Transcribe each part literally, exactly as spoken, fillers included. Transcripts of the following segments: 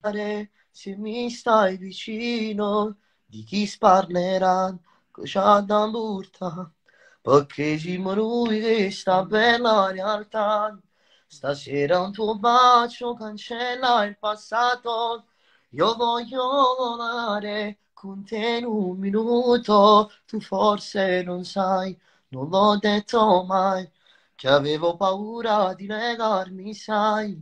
se mi stai vicino, di chi parlerà, cosa da burta, perché siamo noi che sta bella realtà. Stasera un tuo bacio cancella il passato, io voglio volare con te in un minuto, tu forse non sai, non l'ho detto mai, che avevo paura di negarmi, sai.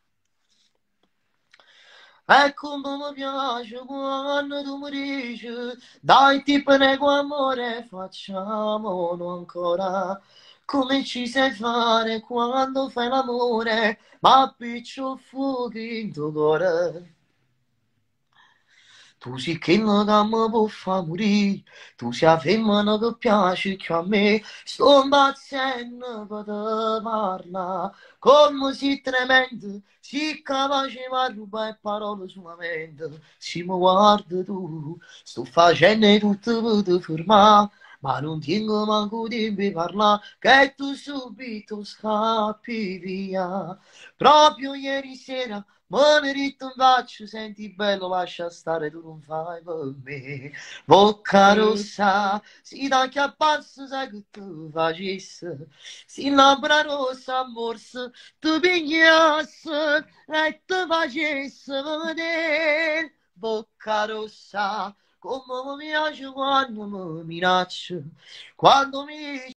E come mi piace quando tu mi dici, dai ti prego amore, facciamolo ancora. Come ci sai fare quando fai l'amore, ma piccio fuochi in tuo cuore. Tu sei che mi può far morire, tu sei la femmina che piace più a me, sto impazzendo per te parla, come sei tremendo, sei capace di rubare parole sulla mente, se mi guardi tu, sto facendo tutto per te fermare, ma non tengo manco tempo di parlare, che tu subito scappi via, proprio ieri sera. Ma ne ritto in faccio, senti bello, lascia stare, tu non fai per me. Bocca rossa, si da che apparso, sai che tu facesse. Si labbra rossa, morse, tu pignasse e tu facesse vedere. Bocca rossa, come mi piace quando mi minaccia, quando mi